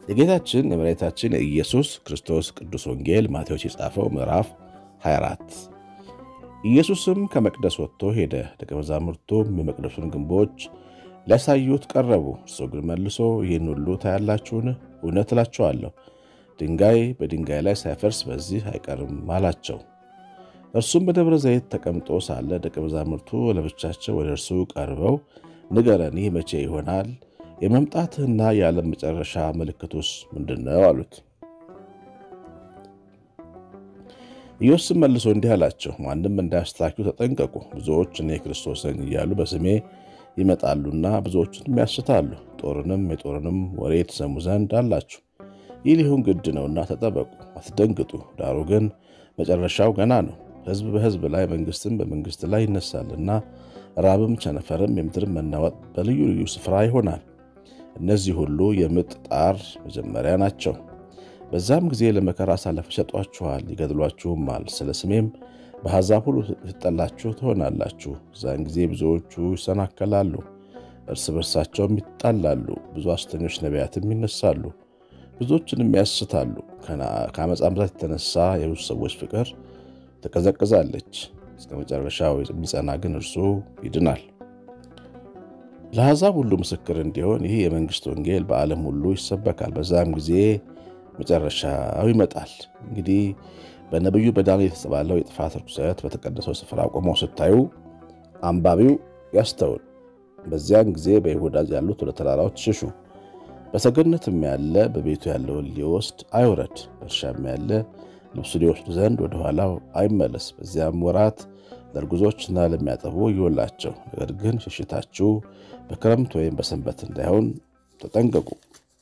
የጌታችን የመድኃኒታችን የኢየሱስ ክርስቶስ ቅዱስ ወንጌል ማቴዎስ የጻፈው ምዕራፍ 24። ኢየሱስም ከመቅደስ ወጥቶ ሄደ። ደቀ መዛሙርቱም የመቅደሱን ግንቦች ሊያሳዩት ቀረቡ። እርሱ ግን መልሶ ይህን ሁሉ ታያላችሁን? እውነት እላችኋለሁ ድንጋይ በድንጋይ ላይ ሳይፈርስ በዚህ አይቀርም አላቸው። እርሱም በደብረ ዘይት ተቀምጦ ሳለ ደቀ መዛሙርቱ ለብቻቸው ወደ እርሱ ቀርበው ንገረን፣ ይህ መቼ ይሆናል? የመምጣትህና የዓለም መጨረሻ ምልክቱስ ምንድነው? አሉት። ኢየሱስም መልሶ እንዲህ አላቸው፣ ማንም እንዳያስታችሁ ተጠንቀቁ። ብዙዎች እኔ ክርስቶስ ነኝ እያሉ በስሜ ይመጣሉና ብዙዎችንም ያስታሉ። የጦርንም ወሬ ትሰሙ ዘንድ አላችሁ። ይህ ሊሆን ግድ ነውና ተጠበቁ፣ አትደንግጡ። ዳሩ ግን መጨረሻው ገና ነው። ሕዝብ በሕዝብ ላይ መንግሥትም በመንግሥት ላይ ይነሳልና ራብም ቸነፈርም የምድርም መናወጥ በልዩ ልዩ ስፍራ ይሆናል። እነዚህ ሁሉ የምጥ ጣር መጀመሪያ ናቸው። በዛም ጊዜ ለመከራ አሳልፈው ይሰጧችኋል፣ ይገድሏችሁማል። ስለ ስሜም በአሕዛብ ሁሉ ትጠላችሁ ትሆናላችሁ። ዛን ጊዜ ብዙዎቹ ይሰናከላሉ፣ እርስ በርሳቸውም ይጣላሉ። ብዙ ሐሰተኞች ነቢያትም ይነሳሉ፣ ብዙዎችንም ያስታሉ። ከዓመፃም ብዛት የተነሳ የብዙ ሰዎች ፍቅር ትቀዘቅዛለች። እስከ መጨረሻው የሚጸና ግን እርሱ ይድናል። ለአሕዛብ ሁሉ ምስክር እንዲሆን ይህ የመንግሥት ወንጌል በዓለም ሁሉ ይሰበካል። በዛም ጊዜ መጨረሻው ይመጣል። እንግዲህ በነቢዩ በዳንኤል የተባለው የጥፋት ርኩሰት በተቀደሰው ስፍራ ቆመው ስታዩ አንባቢው ያስተውል። በዚያን ጊዜ በይሁዳ ያሉት ወደ ተራራዎች ሽሹ። በሰገነትም ያለ በቤቱ ያለውን ሊወስድ አይውረድ። በእርሻም ያለ ልብሱ ሊወስድ ዘንድ ወደ ኋላው አይመለስ። በዚያም ወራት ለርጉዞችና ለሚያጠቡ ይወላቸው። ነገር ግን ሽሽታችሁ በክረምት ወይም በሰንበት እንዳይሆን ተጠንቀቁ፣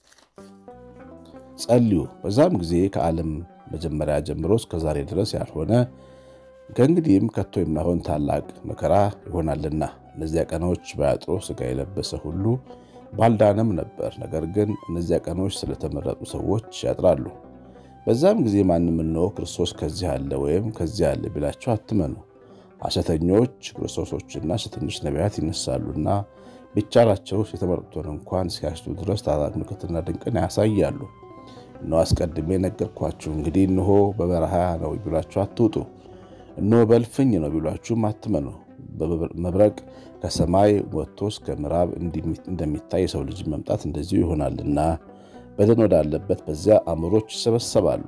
ጸልዩ። በዛም ጊዜ ከዓለም መጀመሪያ ጀምሮ እስከ ዛሬ ድረስ ያልሆነ ከእንግዲህም ከቶ የማይሆን ታላቅ መከራ ይሆናልና። እነዚያ ቀኖች ባያጥሩ ሥጋ የለበሰ ሁሉ ባልዳነም ነበር። ነገር ግን እነዚያ ቀኖች ስለተመረጡ ሰዎች ያጥራሉ። በዛም ጊዜ ማንም እነሆ ክርስቶስ ከዚህ አለ ወይም ከዚያ አለ ቢላችሁ አትመኑ። ሐሰተኞች ክርስቶሶችና ሐሰተኞች ነቢያት ይነሳሉና ቢቻላቸው የተመረጡትን እንኳን እስኪያስቱ ድረስ ታላቅ ምልክትና ድንቅን ያሳያሉ። እነሆ አስቀድሜ ነገርኳችሁ። እንግዲህ እነሆ በበረሃ ነው ቢሏችሁ አትውጡ፣ እነሆ በእልፍኝ ነው ቢሏችሁም አትመኑ። መብረቅ ከሰማይ ወጥቶ እስከ ምዕራብ እንደሚታይ የሰው ልጅ መምጣት እንደዚሁ ይሆናልና። በደን ወዳለበት በዚያ አእምሮች ይሰበሰባሉ።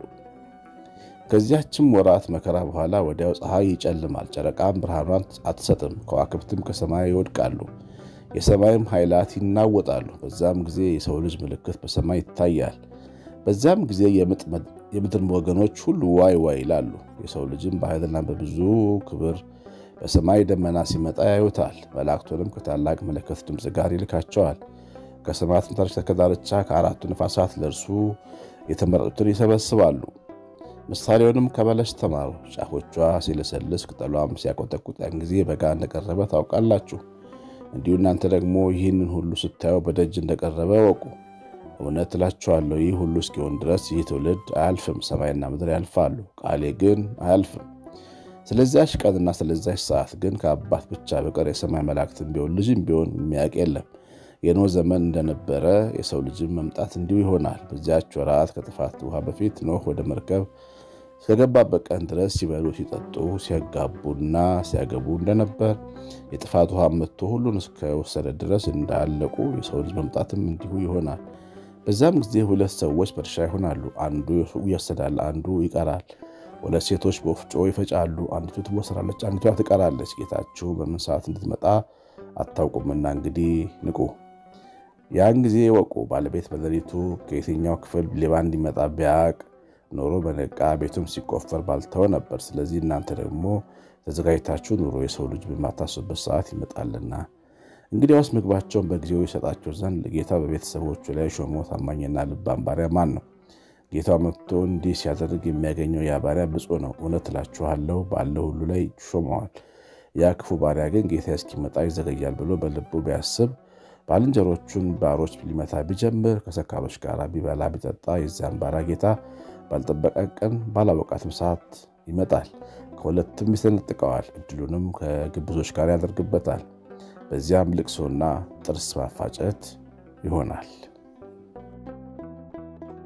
ከዚያችም ወራት መከራ በኋላ ወዲያው ፀሐይ ይጨልማል፣ ጨረቃም ብርሃኗን አትሰጥም፣ ከዋክብትም ከሰማይ ይወድቃሉ፣ የሰማይም ኃይላት ይናወጣሉ። በዛም ጊዜ የሰው ልጅ ምልክት በሰማይ ይታያል። በዛም ጊዜ የምድር ወገኖች ሁሉ ዋይ ዋይ ይላሉ። የሰው ልጅም በኃይልና በብዙ ክብር በሰማይ ደመና ሲመጣ ያዩታል። መላእክቱንም ከታላቅ መለከት ድምፅ ጋር ይልካቸዋል። ከሰማያትም ዳርቻ ከአራቱ ነፋሳት ለእርሱ የተመረጡትን ይሰበስባሉ። ምሳሌውንም ከበለስ ተማሩ። ጫፎቿ ሲለሰልስ ቅጠሏም ሲያቆጠቁጥ ያን ጊዜ በጋ እንደቀረበ ታውቃላችሁ። እንዲሁ እናንተ ደግሞ ይህንን ሁሉ ስታዩ በደጅ እንደቀረበ እወቁ። እውነት እላችኋለሁ ይህ ሁሉ እስኪሆን ድረስ ይህ ትውልድ አያልፍም። ሰማይና ምድር ያልፋሉ፣ ቃሌ ግን አያልፍም። ስለዚያች ቀንና ስለዚያች ሰዓት ግን ከአባት ብቻ በቀር የሰማይ መላእክትም ቢሆን ልጅም ቢሆን የሚያውቅ የለም። የኖህ ዘመን እንደነበረ የሰው ልጅም መምጣት እንዲሁ ይሆናል። በዚያች ወራት ከጥፋት ውሃ በፊት ኖህ ወደ መርከብ እስከገባበት ቀን ድረስ ሲበሉ ሲጠጡ ሲያጋቡና ሲያገቡ እንደነበር የጥፋት ውሃ መጥቶ ሁሉን እስከወሰደ ድረስ እንዳለቁ የሰው ልጅ መምጣትም እንዲሁ ይሆናል። በዛም ጊዜ ሁለት ሰዎች በእርሻ ይሆናሉ፣ አንዱ ይወሰዳል፣ አንዱ ይቀራል። ሁለት ሴቶች በወፍጮ ይፈጫሉ፣ አንዲቱ ትወሰዳለች፣ አንዲቱ ትቀራለች። ጌታችሁ በምን ሰዓት እንድትመጣ አታውቁምና እንግዲህ ንቁ። ያን ጊዜ ወቁ። ባለቤት በሌሊቱ ከየትኛው ክፍል ሌባ እንዲመጣ ቢያቅ ኖሮ በነቃ ቤቱም ሲቆፈር ባልተወ ነበር። ስለዚህ እናንተ ደግሞ ተዘጋጅታችሁ ኑሮ፣ የሰው ልጅ በማታስቡበት ሰዓት ይመጣልና። እንግዲያውስ ምግባቸውን በጊዜው ይሰጣቸው ዘንድ ጌታ በቤተሰቦቹ ላይ ሾሞ ታማኝና ልባም ባሪያ ማን ነው? ጌታው መጥቶ እንዲህ ሲያደርግ የሚያገኘው ያ ባሪያ ብፁዕ ነው። እውነት እላችኋለሁ ባለው ሁሉ ላይ ሾመዋል። ያ ክፉ ባሪያ ግን ጌታ እስኪመጣ ይዘገያል ብሎ በልቡ ቢያስብ ባልንጀሮቹን ባሮች ሊመታ ቢጀምር ከሰካሮች ጋር ቢበላ ቢጠጣ የዚያን ባሪያ ጌታ ባልጠበቀ ቀን ባላወቃትም ሰዓት ይመጣል፣ ከሁለትም ይሰነጥቀዋል፣ እድሉንም ከግብዞች ጋር ያደርግበታል። በዚያም ልቅሶና ጥርስ ማፋጨት ይሆናል።